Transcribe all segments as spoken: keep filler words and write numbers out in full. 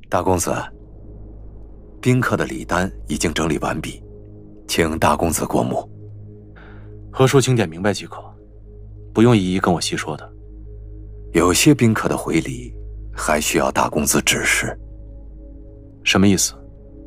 大公子，宾客的礼单已经整理完毕，请大公子过目。 何叔请点明白即可，不用一一跟我细说的。 有些宾客的回礼还需要大公子指示。 什么意思？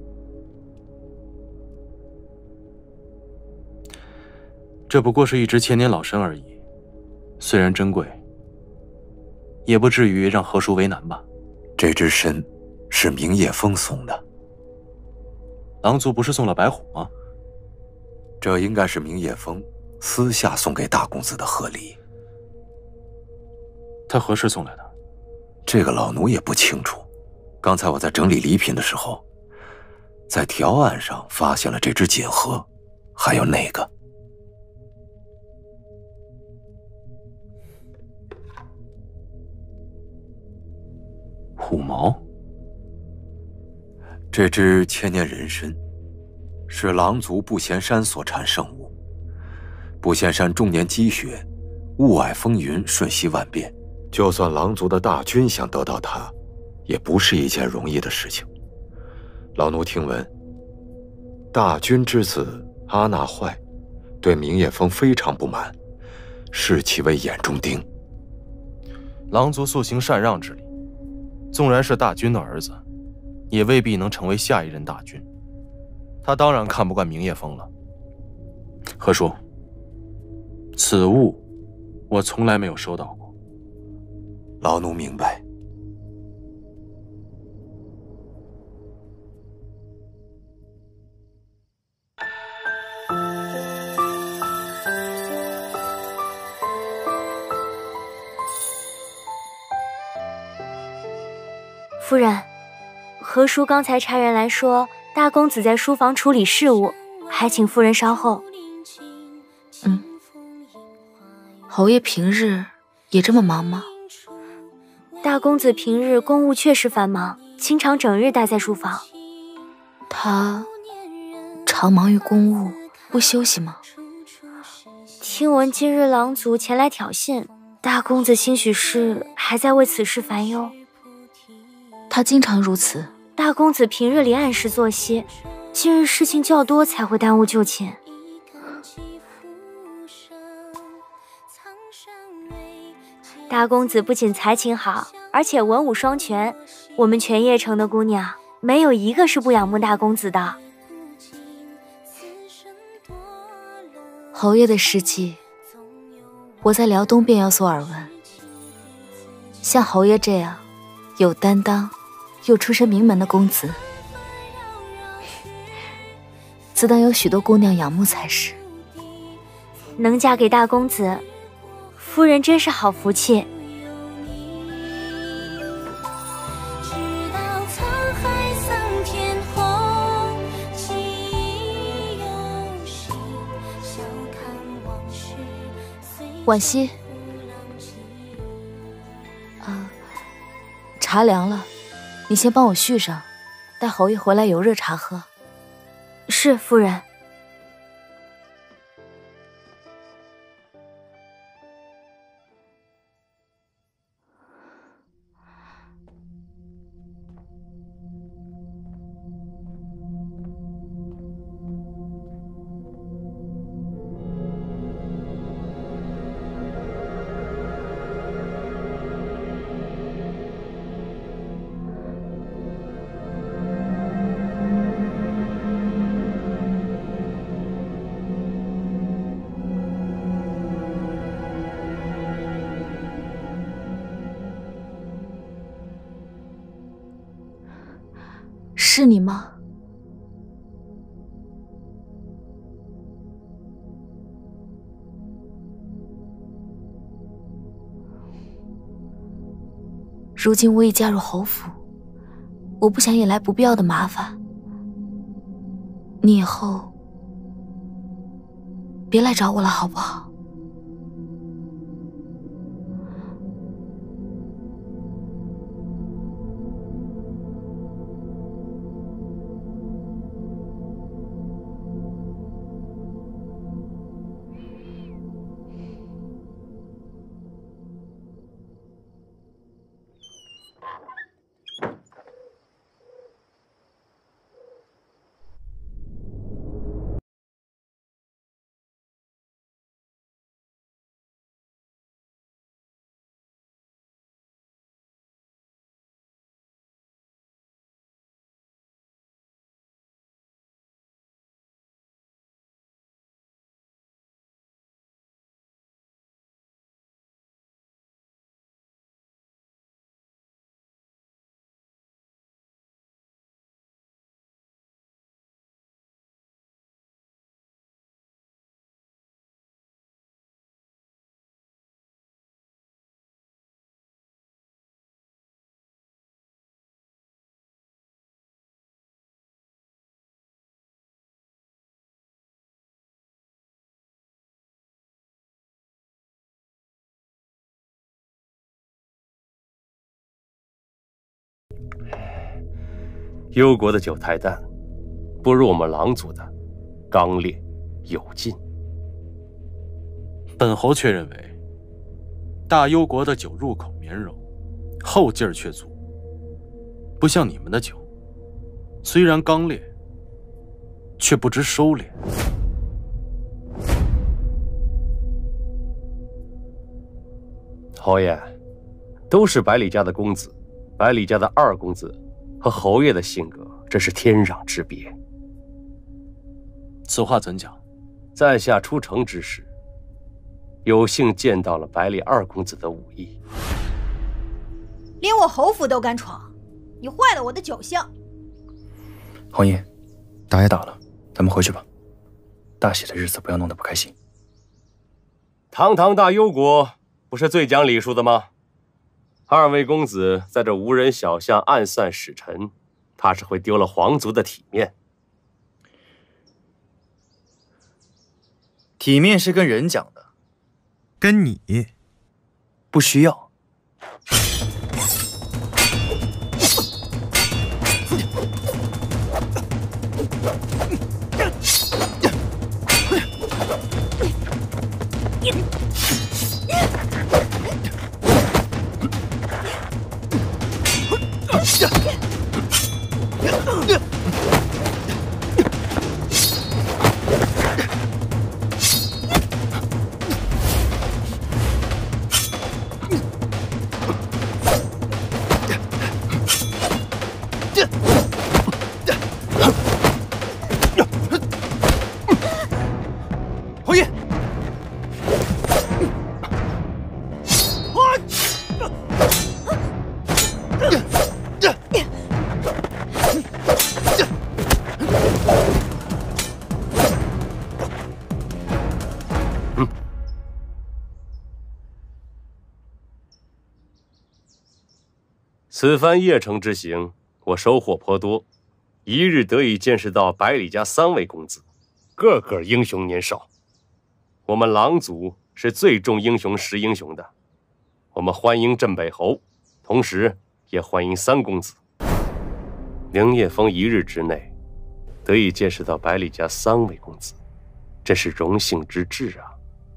这不过是一只千年老参而已，虽然珍贵，也不至于让何叔为难吧？ 这只参是明夜风送的。 狼族不是送了白虎吗？ 这应该是明夜风私下送给大公子的贺礼。 他何时送来的？ 这个老奴也不清楚。刚才我在整理礼品的时候，在条案上发现了这只锦盒，还有那个。 虎毛。 这只千年人参是狼族不贤山所产圣物。不贤山终年积雪，雾霭风云，瞬息万变，就算狼族的大军想得到它，也不是一件容易的事情。老奴听闻，大军之子阿那坏对明夜风非常不满，视其为眼中钉。 狼族素行禅让之礼，纵然是大军的儿子，也未必能成为下一任大军。他当然看不惯明夜风了。何叔，此物我从来没有收到过。 老奴明白。 夫人，何叔刚才差人来说，大公子在书房处理事务，还请夫人稍后。 嗯，侯爷平日也这么忙吗？ 大公子平日公务确实繁忙，经常整日待在书房。 他常忙于公务，不休息吗？ 听闻今日狼族前来挑衅，大公子兴许是还在为此事烦忧。 他经常如此。 大公子平日里按时作息，今日事情较多，才会耽误就寝。大公子不仅才情好，而且文武双全，我们全邺城的姑娘没有一个是不仰慕大公子的。 侯爷的事迹，我在辽东便有所耳闻。像侯爷这样有担当又出身名门的公子，自当有许多姑娘仰慕才是。 能嫁给大公子，夫人真是好福气。 婉惜，啊，茶凉了，你先帮我续上，待侯爷回来有热茶喝。 是，夫人。 是你吗？如今我已嫁入侯府，我不想引来不必要的麻烦。你以后别来找我了，好不好？ 幽国的酒太淡，不如我们狼族的刚烈有劲。 本侯却认为，大幽国的酒入口绵柔，后劲儿却足，不像你们的酒，虽然刚烈，却不知收敛。 侯爷，都是百里家的公子，百里家的二公子和侯爷的性格真是天壤之别。 此话怎讲？ 在下出城之时，有幸见到了百里二公子的武艺， 连我侯府都敢闯，你坏了我的酒相。 红衣，打也打了，咱们回去吧。大喜的日子不要弄得不开心。 堂堂大幽国，不是最讲礼数的吗？二位公子在这无人小巷暗算使臣，怕是会丢了皇族的体面。 体面是跟人讲的，跟你不需要。侯爷， 此番邺城之行，我收获颇多，一日得以见识到百里家三位公子，个个英雄年少。我们狼族是最重英雄识英雄的，我们欢迎镇北侯，同时也欢迎三公子。明夜峰一日之内得以见识到百里家三位公子，真是荣幸之至啊！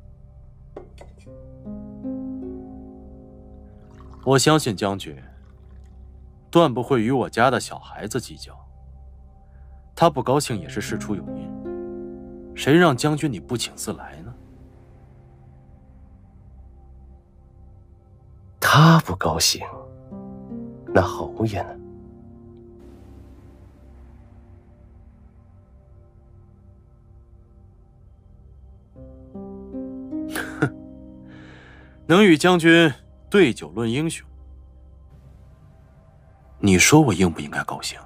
我相信将军断不会与我家的小孩子计较，他不高兴也是事出有因，谁让将军你不请自来呢？ 他不高兴，那侯爷呢？ 哼，能与将军对酒论英雄，你说我应不应该高兴？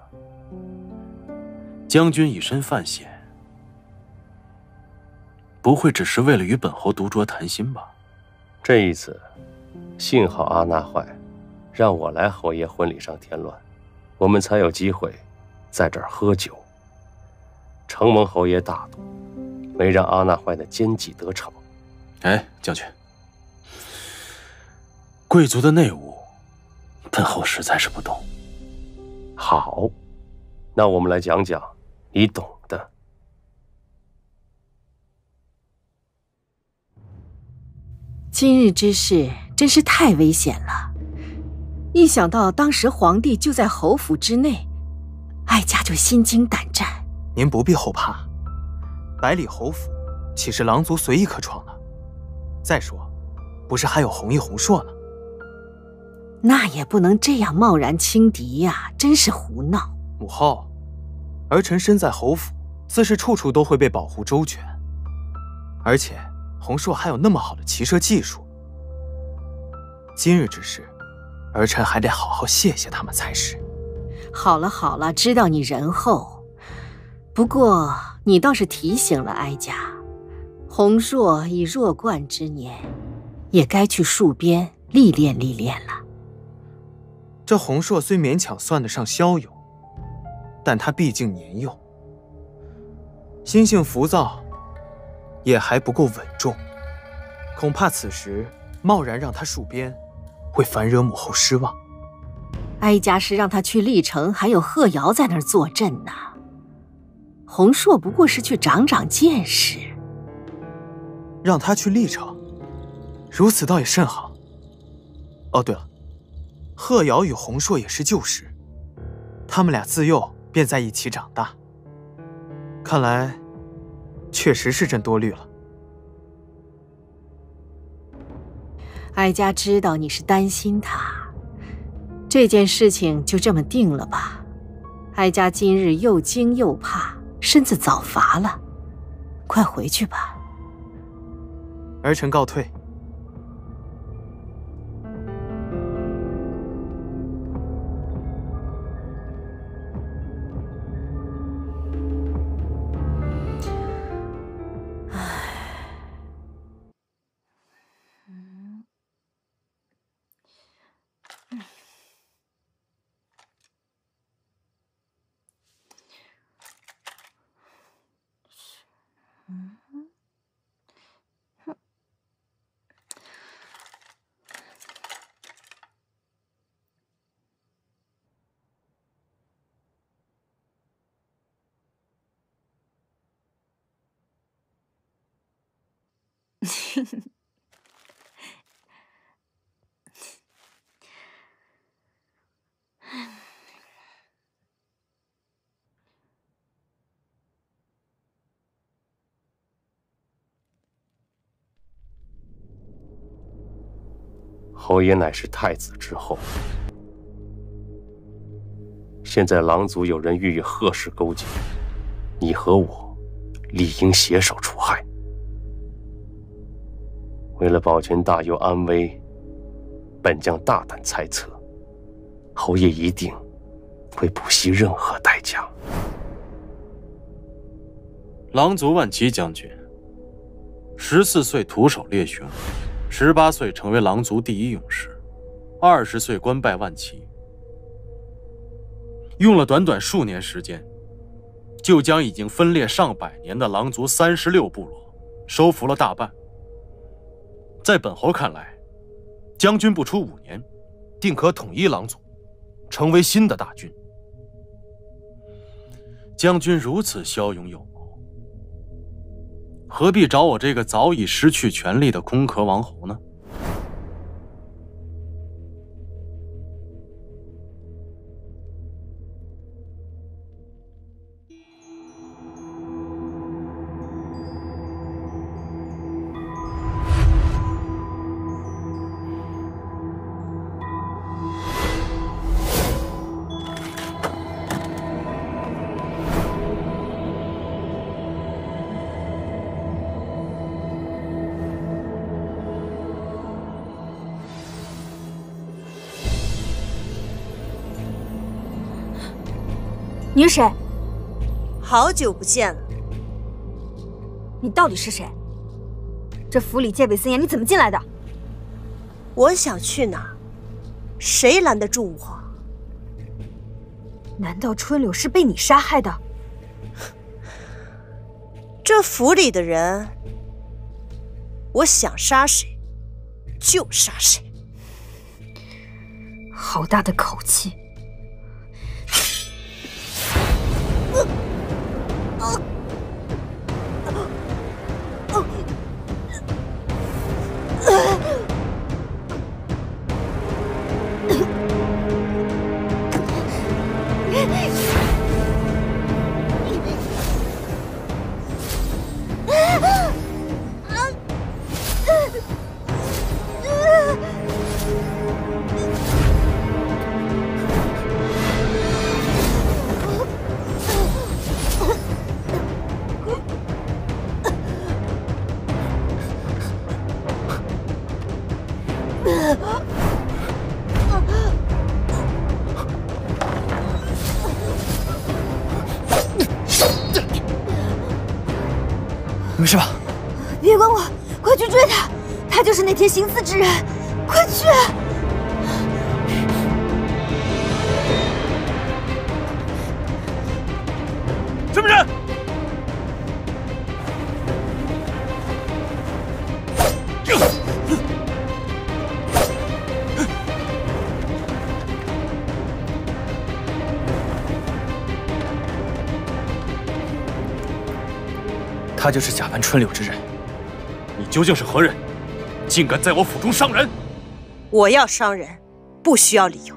将军以身犯险，不会只是为了与本侯独酌谈心吧？ 这一次，幸好阿那坏，让我来侯爷婚礼上添乱，我们才有机会在这儿喝酒。承蒙侯爷大度，没让阿那坏的奸计得逞。 哎，将军，贵族的内务，本侯实在是不懂。 好，那我们来讲讲你懂的。 今日之事真是太危险了，一想到当时皇帝就在侯府之内，哀家就心惊胆战。 您不必后怕，百里侯府岂是狼族随意可闯的？再说，不是还有弘毅、弘硕呢？ 那也不能这样贸然轻敌呀，真是胡闹。 母后，儿臣身在侯府，自是处处都会被保护周全，而且弘硕还有那么好的骑射技术。今日之事，儿臣还得好好谢谢他们才是。 好了好了，知道你仁厚，不过你倒是提醒了哀家，弘硕已弱冠之年，也该去戍边历练历练了。 这弘硕虽勉强算得上骁勇，但他毕竟年幼，心性浮躁，也还不够稳重，恐怕此时贸然让他戍边，会反惹母后失望。 哀家是让他去历城，还有贺瑶在那儿坐镇呢。洪硕不过是去长长见识。 让他去历城，如此倒也甚好。哦，对了，贺瑶与洪硕也是旧识，他们俩自幼便在一起长大。看来，确实是朕多虑了。 哀家知道你是担心他，这件事情就这么定了吧。哀家今日又惊又怕，身子早乏了，快回去吧。 儿臣告退。 侯爷乃是太子之后，现在狼族有人欲与贺氏勾结，你和我理应携手除害。为了保全大佑安危，本将大胆猜测，侯爷一定会不惜任何代价。 狼族万骑将军，十四岁徒手猎熊，十八岁成为狼族第一勇士，二十岁官拜万骑，用了短短数年时间，就将已经分裂上百年的狼族三十六部落收服了大半。在本侯看来，将军不出五年，定可统一狼族，成为新的大军。将军如此骁勇有谋，何必找我这个早已失去权力的空壳王侯呢？ 你是谁？ 好久不见了。 你到底是谁？这府里戒备森严，你怎么进来的？ 我想去哪儿，谁拦得住我？ 难道春柳是被你杀害的？ 这府里的人，我想杀谁就杀谁。 好大的口气！ 没事吧？ 别管我，快去追他！他就是那天行刺之人，快去！ 什么人？ 他就是假扮春柳之人。 你究竟是何人？竟敢在我府中伤人！ 我要伤人，不需要理由。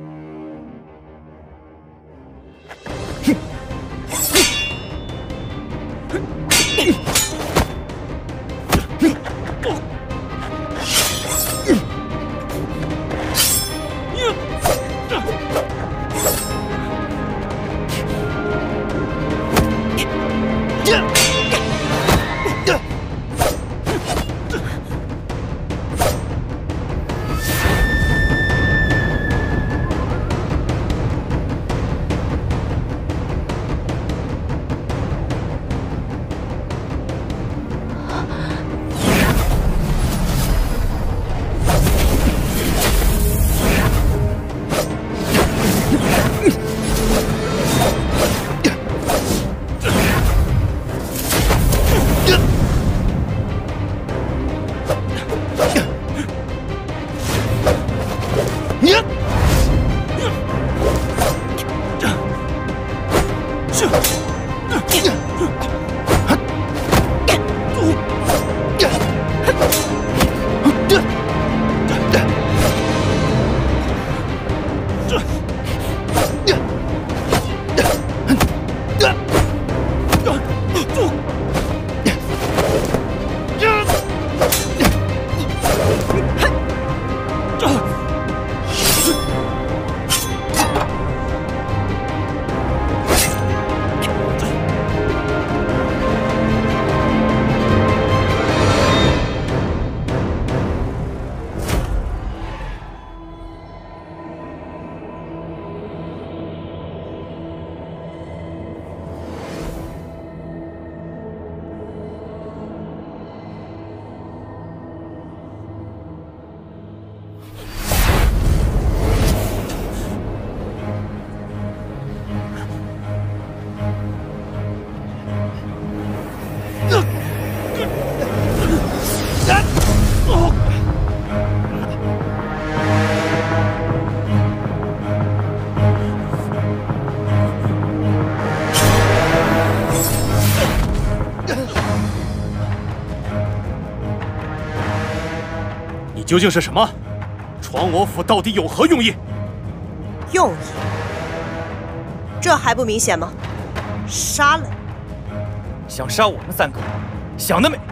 究竟是什么？闯我府到底有何用意？ 用意？这还不明显吗？杀了你！ 想杀我们三个，想得美！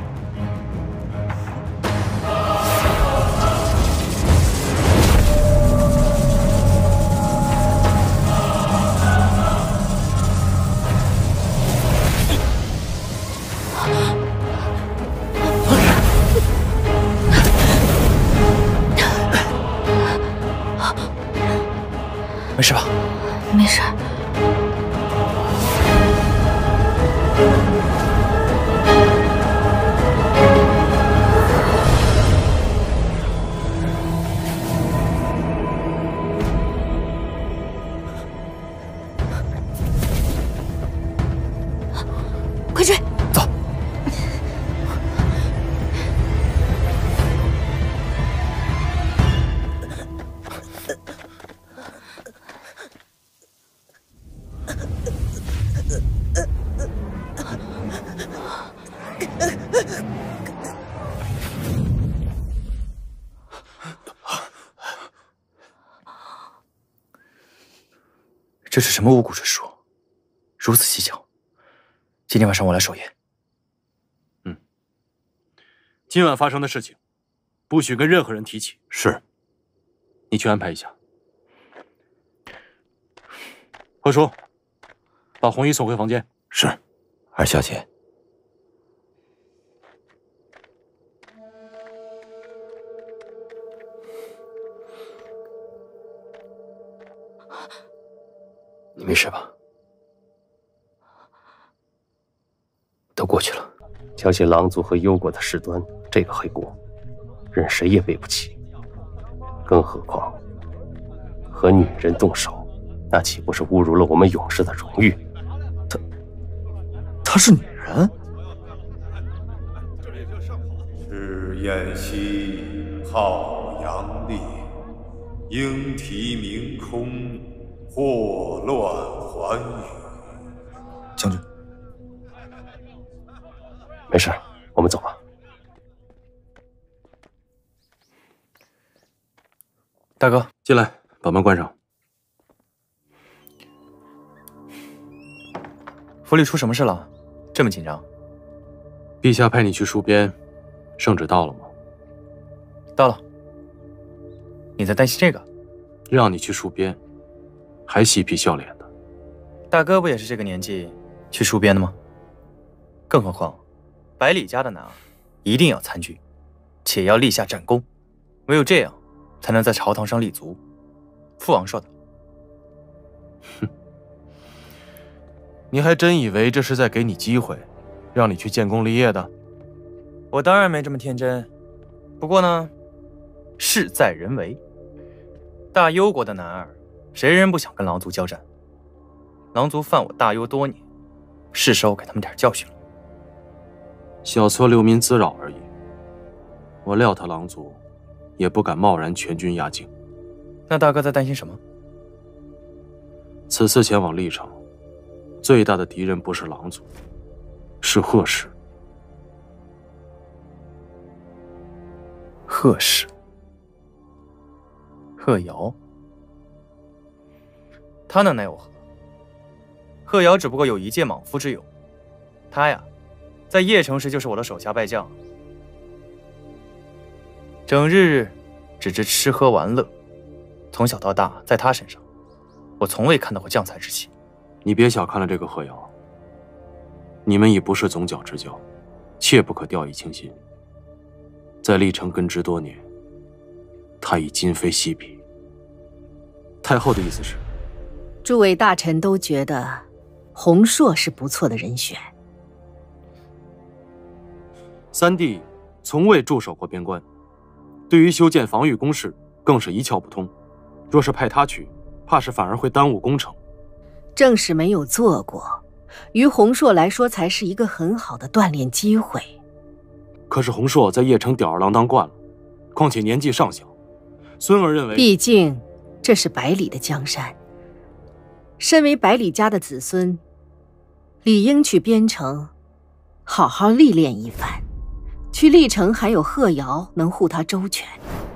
没事吧？ 没事。 快追！ 走。这是什么巫蛊之术？如此蹊跷。今天晚上我来守夜。 嗯，今晚发生的事情，不许跟任何人提起。 是。 你去安排一下。何叔，把红衣送回房间。 是，二小姐。 你没事吧？都过去了。 挑起狼族和幽国的事端，这个黑锅，任谁也背不起。更何况，和女人动手，那岂不是侮辱了我们勇士的荣誉？ 她，她是女人。 是燕西浩扬烈，鹰啼鸣空。祸乱寰宇。 将军， 没事，我们走吧。 大哥，进来，把门关上。 府里出什么事了？这么紧张？ 陛下派你去戍边，圣旨到了吗？ 到了。你在担心这个？ 让你去戍边，还嬉皮笑脸的。 大哥不也是这个年纪去戍边的吗？更何况，百里家的男儿一定要参军，且要立下战功，唯有这样，才能在朝堂上立足。父王说的。 哼，你还真以为这是在给你机会，让你去建功立业的？ 我当然没这么天真。不过呢，事在人为。大幽国的男儿，谁人不想跟狼族交战？狼族犯我大幽多年，是时候给他们点教训了。 小撮流民滋扰而已。我料他狼族也不敢贸然全军压境。 那大哥在担心什么？ 此次前往历城，最大的敌人不是狼族，是贺氏。 贺氏，贺瑶，他能奈我何？贺瑶只不过有一介莽夫之勇，他呀，在邺城时就是我的手下败将，整日只知吃喝玩乐，从小到大，在他身上，我从未看到过将才之气。 你别小看了这个贺瑶，你们已不是总角之交，切不可掉以轻心。在历城根植多年，他已今非昔比。太后的意思是， 诸位大臣都觉得洪硕是不错的人选。 三弟从未驻守过边关，对于修建防御工事更是一窍不通。若是派他去，怕是反而会耽误工程。 正是没有做过，于洪硕来说才是一个很好的锻炼机会。 可是洪硕在邺城吊儿郎当惯了，况且年纪尚小，孙儿认为， 毕竟这是百里的江山。身为百里家的子孙，理应去边城好好历练一番。去历城还有贺瑶能护他周全。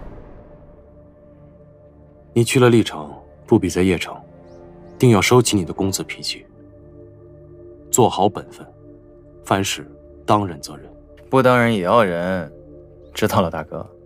你去了历城，不比在邺城，定要收起你的公子脾气，做好本分，凡事当忍则忍。 不当然也要忍，知道了，大哥。